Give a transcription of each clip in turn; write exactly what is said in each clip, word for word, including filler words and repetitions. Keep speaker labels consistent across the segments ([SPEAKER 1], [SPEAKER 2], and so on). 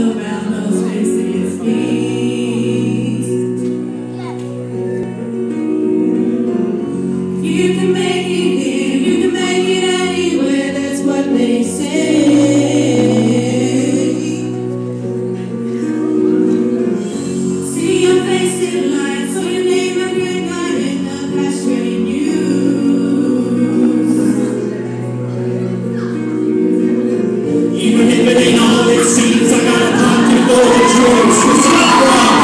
[SPEAKER 1] around those faces feet. You can make it here, you can make it anywhere, that's what they say. See your face in lights, so your name and your night in the Patchway news. Even if it ain't all it seems, I got a pocket full of dreams. It's not wrong.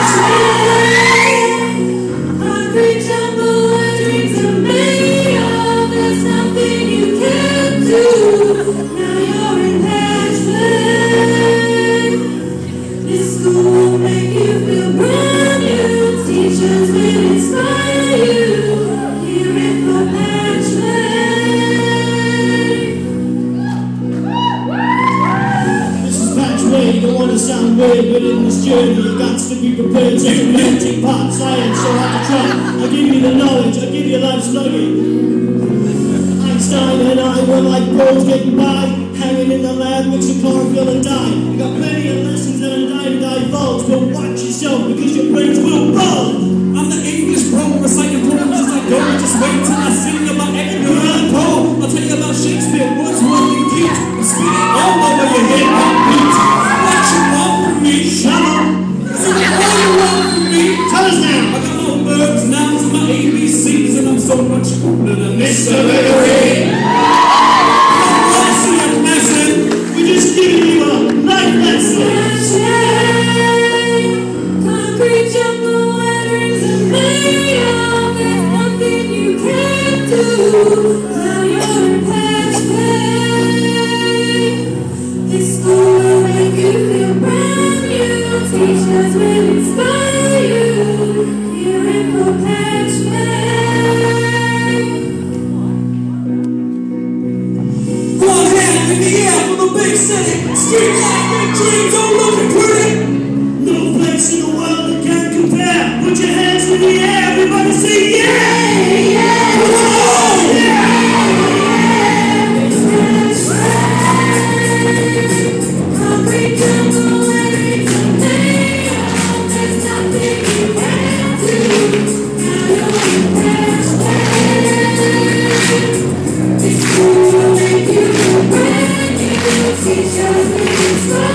[SPEAKER 1] Concrete jungle where dreams are made of. There's nothing you can do. Now you're in Patchway. This school will make you feel brand new. Teachers will inspire you. Here in the Patchway.
[SPEAKER 2] This is Patchway, you don't want to sound weird, but in this journey you got to be prepared. Take a melting pot, science, so hard to try. I'll give you the knowledge, I'll give you life's nugget. Einstein and I were like bros getting by, hanging in the lab, mixing chlorophyll and dye. You got plenty of lessons that I'm dying to divulge, but watch yourself because your brains will bulge.
[SPEAKER 3] I'm the English bro, reciting poems as I go. Just wait till I sing about Edgar Allan Poe. I'll tell you about Shakespeare, Wordsworth, and Keats. I'm spitting all over your head like beats. What you want from me?
[SPEAKER 2] Shut up!
[SPEAKER 3] So what you want from me?
[SPEAKER 2] Tell us now!
[SPEAKER 3] I got my verbs, nouns, and my A B Cs, and I'm so much cooler than Mister Vickery.
[SPEAKER 2] We're just giving you a life lesson!
[SPEAKER 1] Concrete jungle where dreams are made of. There's nothing you can do. Now you're in Patchway. This school will make you feel brand new. Teachers will inspire you. Here in the Patchway.
[SPEAKER 3] One hand in the air for the big city. Street light, big dreams, don't looking pretty.
[SPEAKER 2] No place in the world that can compare. Put your hands in the air, everybody say yeah!
[SPEAKER 1] Yeah,
[SPEAKER 2] Come on! Yeah!
[SPEAKER 1] concrete jungle where dreams are made of. There's nothing you can do. Now you're in Patchway. This school will make you feel brand new. Teachers will inspire